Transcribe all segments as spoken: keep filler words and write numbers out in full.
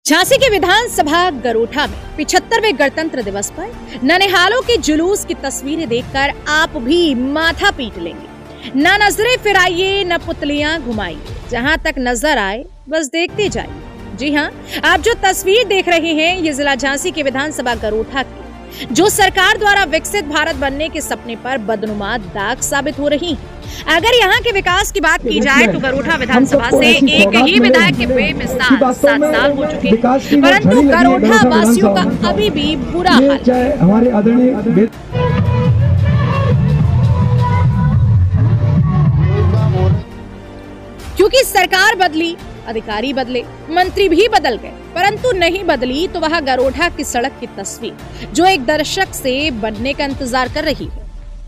झांसी के विधानसभा गरोठा में पिछहत्तरवें गणतंत्र दिवस पर ननिहालों के जुलूस की तस्वीरें देखकर आप भी माथा पीट लेंगे। न नजरें फिराइए न पुतलियां घुमाइए, जहां तक नजर आए बस देखते जाइए। जी हां, आप जो तस्वीर देख रहे हैं ये जिला झांसी के विधानसभा गरोठा की, जो सरकार द्वारा विकसित भारत बनने के सपने पर बदनुमा दाग साबित हो रही है। अगर यहाँ के विकास की बात की जाए तो गरोठा विधानसभा से एक ही विधायक के बेमिसाल सात साल हो चुके हैं, परंतु गरोठा वासियों का अभी भी बुरा हाल है। हमारे आदरणीय क्योंकि सरकार बदली, अधिकारी बदले, मंत्री भी बदल गए, परंतु नहीं बदली तो वह गरोठा की सड़क की तस्वीर जो एक दर्शक से बनने का इंतजार कर रही है।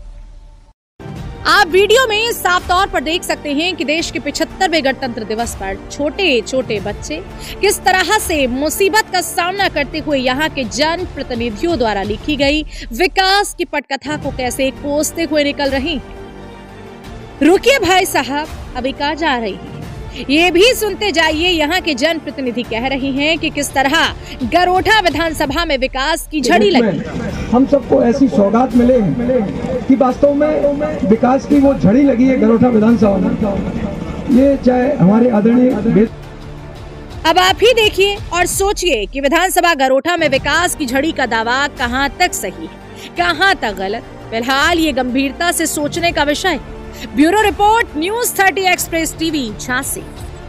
आप वीडियो में साफ तौर पर देख सकते हैं कि देश के पिछहत्तरवें गणतंत्र दिवस पर छोटे छोटे बच्चे किस तरह से मुसीबत का सामना करते हुए यहाँ के जन प्रतिनिधियों द्वारा लिखी गई विकास की पटकथा को कैसे कोसते हुए निकल रहे हैं। रुकिए भाई साहब, अभी कहाँ जा रही है ये भी सुनते जाइए। यहाँ के जन प्रतिनिधि कह रहे हैं कि किस तरह गरोठा विधानसभा में विकास की झड़ी लगी। हम सबको ऐसी सौगात मिले हैं कि वास्तव में विकास की वो झड़ी लगी है गरोठा विधानसभा में। ये चाहे हमारे आदरणीय, अब आप ही देखिए और सोचिए कि विधानसभा गरोठा में विकास की झड़ी का दावा कहां तक सही है, कहां तक गलत। फिलहाल ये गंभीरता से सोचने का विषय। Bureau report, news thirty express TV, Jhansi.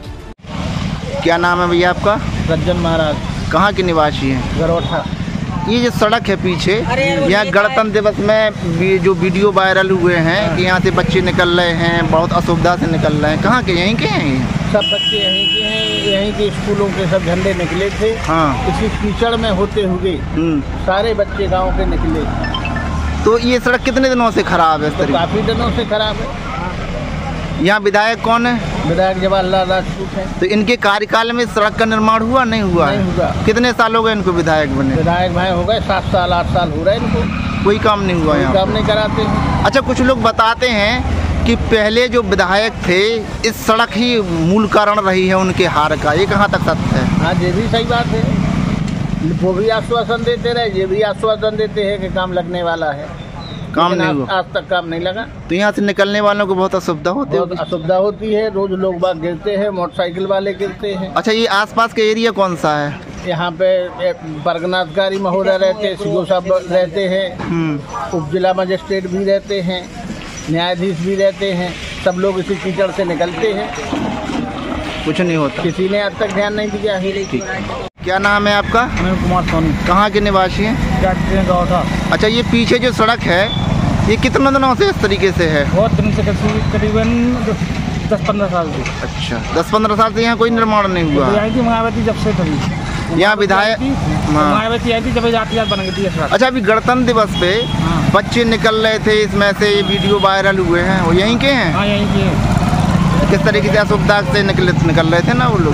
क्या नाम है भैया आपका? रंजन महाराज। कहाँ के निवासी हैं? गरोठा। ये जो सड़क है पीछे, यहाँ गणतंत्र दिवस में जो वीडियो वायरल हुए हैं कि यहाँ से बच्चे निकल रहे हैं, बहुत असुविधा से निकल रहे हैं, कहाँ के? यहीं के हैं? सब बच्चे यहीं के हैं, यहीं के स्कूलों के सब झंडे निकले थे। हाँ। इसी कीचड़ में होते हुए सारे बच्चे गाँव के निकले। तो ये सड़क कितने दिनों से खराब है? तो काफी दिनों से खराब है। यहाँ विधायक कौन है? विधायक जवाहरलाल राजपूत है। तो इनके कार्यकाल में सड़क का निर्माण हुआ नहीं हुआ? नहीं हुआ। कितने साल हो गए इनको विधायक बने? विधायक भाई हो गए सात साल आठ साल हो रहे हैं इनको, कोई काम नहीं हुआ यहाँ? काम नहीं कराते हैं। अच्छा, कुछ लोग बताते हैं कि पहले जो विधायक थे इस सड़क ही मूल कारण रही है उनके हार का, ये कहाँ तक सत्य है? हाँ, ये भी सही बात है। वो भी आश्वासन देते रहे, ये भी आश्वासन देते हैं कि काम लगने वाला है, काम नहीं हुआ। आज तक काम नहीं लगा। तो यहाँ से निकलने वालों को बहुत असुविधा होती है। बहुत असुविधा होती है, रोज लोग बाग गिरते हैं, मोटरसाइकिल वाले गिरते हैं। अच्छा, ये आसपास के एरिया कौन सा है? यहाँ पे परगनाधिकारी महोदय रहते हैं, सीओ साहब रहते हैं, उप जिला मजिस्ट्रेट भी रहते हैं, न्यायाधीश भी रहते हैं। सब लोग इसी कीचड़ से निकलते हैं, कुछ नहीं होता। किसी ने आज तक ध्यान नहीं दिया है। क्या नाम है आपका? अनिल कुमार सोनी। कहाँ के निवासी हैं? गरोठा। अच्छा, ये पीछे जो सड़क है ये कितने दिनों से इस तरीके से है? बहुत दिन से, करीबन दस पंद्रह साल से। अच्छा, दस पंद्रह साल से यहाँ कोई निर्माण नहीं हुआ? यहाँ की मायावती जब से थी, यहाँ विधायक मायावती आई थी जब यातायात बन गई थी। अच्छा, अभी गणतंत्र दिवस पे बच्चे निकल रहे थे, इसमें से ये वीडियो वायरल हुए हैं, वो यहीं के हैं? हाँ, यहीं के हैं। किस तरीके से असुविधा से निकल निकल रहे थे ना वो लोग?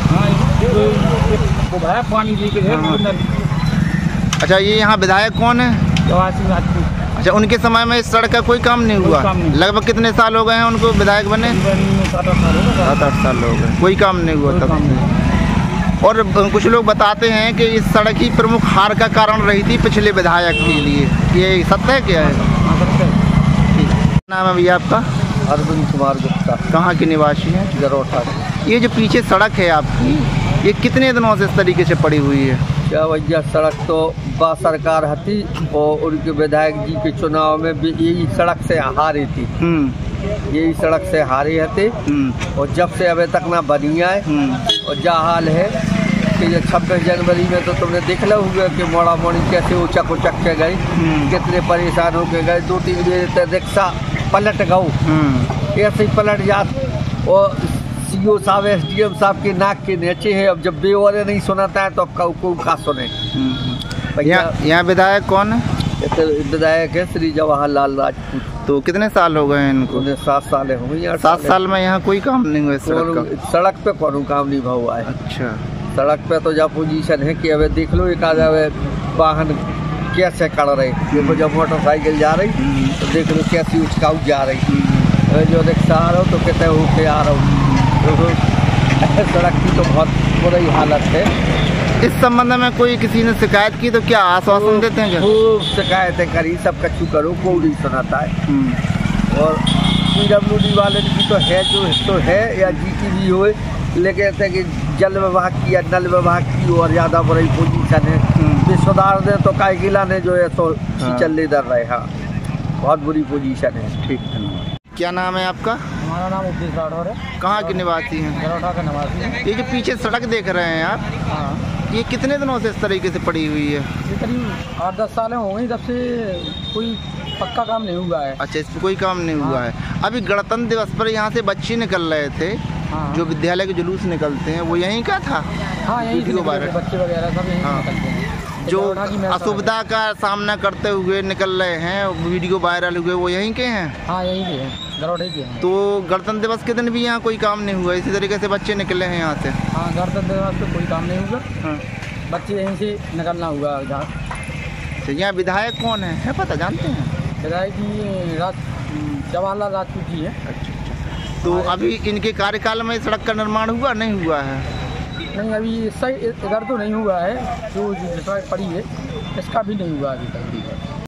पानी लीकेज है। अच्छा, ये यहाँ विधायक कौन है? अच्छा, उनके समय में इस सड़क का कोई काम नहीं हुआ? लगभग कितने साल हो गए हैं उनको विधायक बने? सात आठ साल हो गए, कोई काम नहीं हुआ तब। और कुछ लोग बताते हैं कि इस सड़क ही प्रमुख हार का कारण रही थी पिछले विधायक के लिए, ये सत्य है क्या है? नाम है भैया आपका? अरविंद कुमार गुप्ता। कहाँ के निवासी हैं? गरोठा। ये जो पीछे सड़क है आपकी, ये कितने दिनों से इस तरीके से पड़ी हुई है? क्या भैया, सड़क तो बा सरकार हती और उनके विधायक जी के चुनाव में भी यही सड़क से हारी थी, यही सड़क से हारी हते। और जब से अभी तक ना बनी है। और जा हाल है कि ये छब्बीस जनवरी में तो तुमने देख लो हुआ कि मोड़ा मोड़ी कैसे उचक उचक के गई, कितने परेशान होके गए। दो तीन बजे रिक्शा पलट गऊ, ऐसे ही पलट जात। और सीओ साहब एस डी एम साहब के नाक के नीचे है। अब जब बेवरे नहीं सुनाता है तो अब कौ का सुने। यहाँ विधायक कौन है? विधायक है श्री जवाहरलाल राजपूत। तो कितने साल हो गए इनको? सात साल हो गई। सात साल में यहाँ कोई काम नहीं हुआ? सड़क सड़क पे कौन काम नहीं हुआ है? अच्छा, सड़क पे तो जब पोजीशन है कि अब देख लो एक आधा वाहन कैसे कर रहे। देखो जब मोटरसाइकिल जा रही तो देख लो कैसी उचकाऊ जा रही, जो रिक्शा आ रहा हो तो कहते होके आ रहा हूँ। सड़क की तो बहुत बुरी हालत है। इस संबंध में कोई किसी ने शिकायत की तो क्या आश्वासन देते हैं? खूब शिकायतें करी, सब कछु करो, कोई नहीं सुनाता है। और पीडब्ल्यू डी वाले की तो है जो तो है या जी की भी हो, लेकिन ऐसे कि जल विभाग की या नल विभाग की और ज़्यादा बड़ी पोजीशन है, ये सुधार दे तो काय किला ने जो है तो चल इधर रहे। हाँ, बहुत बुरी पोजीशन है। ठीक है, क्या नाम है आपका? हमारा नाम उपदेश राठौर है। कहाँ के निवासी हैं? गरोठा का निवासी है। ये जो पीछे सड़क देख रहे हैं आप, हाँ, ये कितने दिनों से इस तरीके से पड़ी हुई है? ये करीब आठ दस साल हो गई जब से कोई पक्का काम नहीं हुआ है। अच्छा, इस पर कोई काम नहीं हुआ है। अभी गणतंत्र दिवस पर यहाँ से बच्चे निकल रहे थे, हाँ, जो विद्यालय के जुलूस निकलते हैं, वो यहीं का था? हाँ, यहीं से निकलते हैं, बच्चे वगैरह सब यहीं हाँ। निकलते हैं। जो असुविधा का सामना करते हुए निकल रहे हैं, वीडियो वायरल हुए, वो यहीं के हैं? हाँ, यहीं के हैं, गरोठे के हैं। तो गणतंत्र दिवस के दिन भी यहाँ कोई काम नहीं हुआ, इसी तरीके से बच्चे निकले हैं यहाँ से? हाँ, गणतंत्र दिवस पे कोई काम नहीं हुआ। हाँ, बच्चे यहीं से निकलना हुआ जहाँ। तो यहाँ विधायक कौन है, है पता, जानते हैं? विधायक जी राज जवाहरलाल राजपूत जी है। अच्छा, तो अभी इनके कार्यकाल में सड़क का निर्माण हुआ नहीं हुआ है? नहीं, अभी सही इधर तो नहीं हुआ है, जो सड़क पड़ी है इसका भी नहीं हुआ अभी तक भी है।